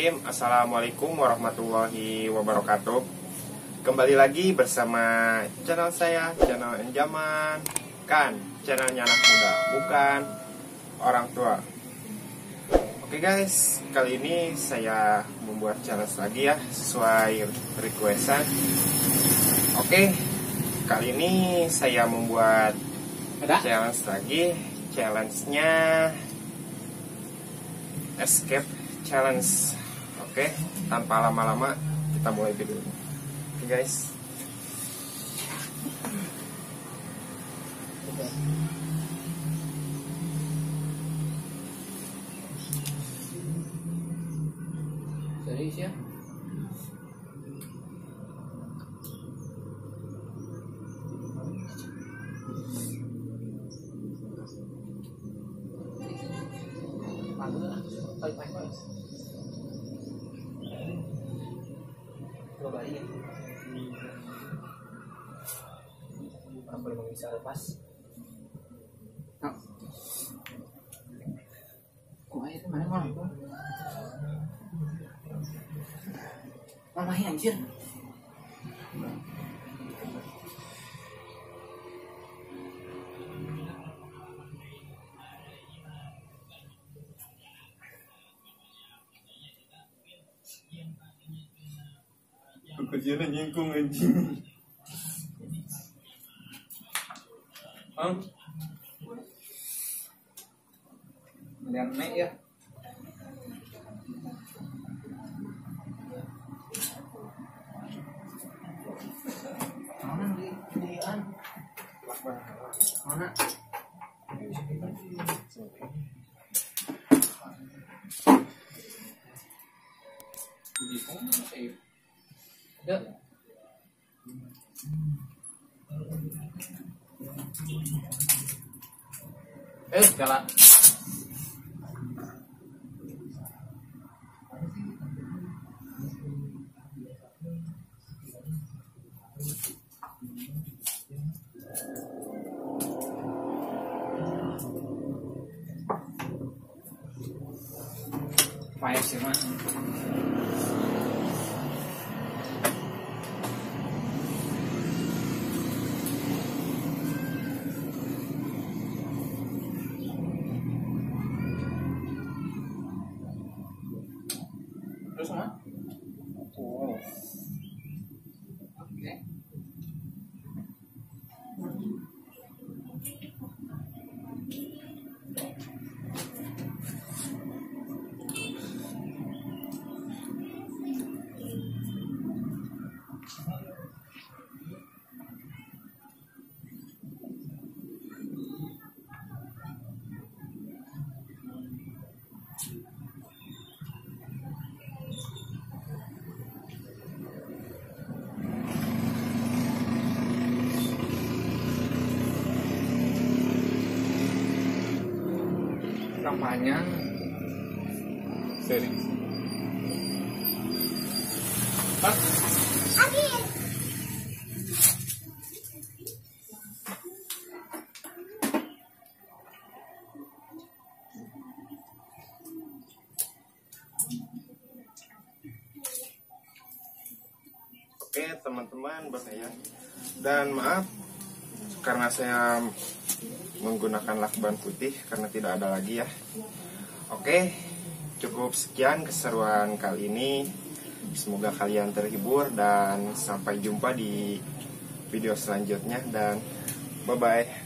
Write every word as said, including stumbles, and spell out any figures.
Bismillahirrahmanirrahim. Assalamualaikum warahmatullahi wabarakatuh. Kembali lagi bersama channel saya, channel Enjaman. Kan, channelnya anak muda, bukan orang tua. Oke guys, kali ini saya membuat challenge lagi ya, sesuai requestan. Oke, kali ini saya membuat Ada? challenge lagi. Challenge-nya Escape Challenge. Oke, tanpa lama-lama kita mulai video. Oke guys. Serius ya? Coba ini apa belum bisa lepas? Nah, kok air itu mana mana? Mamahin anjir. Kejadian nyingkung anjing. Hah? Lihat nek ya. Mana di dian? Mana? Di mana sih? Ya. Eh, jalan. Fire sih mah. Terus mah? Oh. Oke. Kampanye seri. Hah? Oke teman-teman, bahaya. Dan maaf karena saya menggunakan lakban putih karena tidak ada lagi ya. Oke, cukup sekian keseruan kali ini. Semoga kalian terhibur dan sampai jumpa di video selanjutnya dan bye bye.